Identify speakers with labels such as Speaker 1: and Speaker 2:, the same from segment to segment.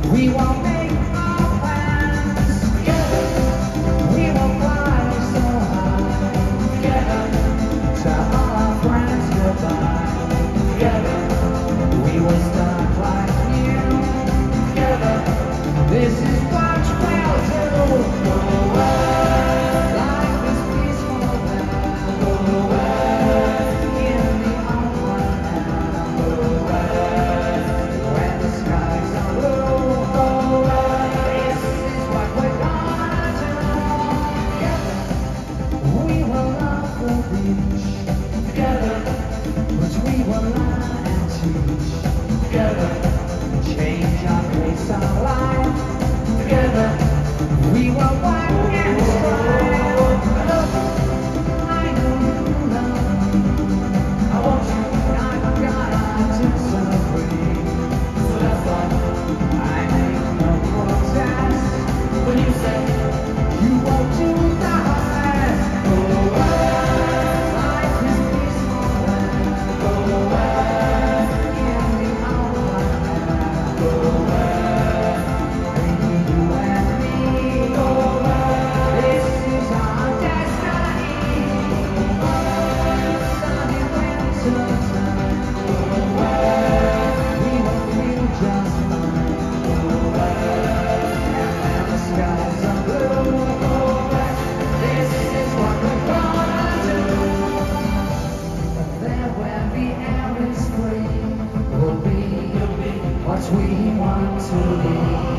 Speaker 1: We will make our plans together. We will fly so high together. Tell all our friends goodbye together. We will start life new together. This is what we'll do. Go away. Life is peaceful now. Go away. In the open now. Go away. When the skies are blue. Go away. This is what we're gonna do. Together. We will love the beach. Together. But we will learn and teach. Together. Change our pace of life. Together. We will work and strive. Look, I know you love me. I want you, I've gotta set free. So that's why I make no protest when you say you won't do that. Go away. Life is peaceful and go away. In the outline, go away. Baby, you and me, go away. This is our destiny. Sunny winter time, go away. We will feel just fine, go away. And when the skies are blue, go away. This is what we're gonna do. There where the air is free, we'll be what we want to be.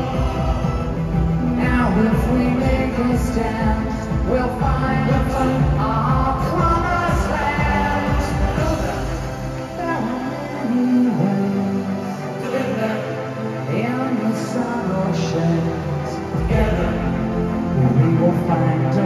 Speaker 1: Now if we make a stand, we'll find our promised land. There are many ways to live there in the sun or shades. Together we will find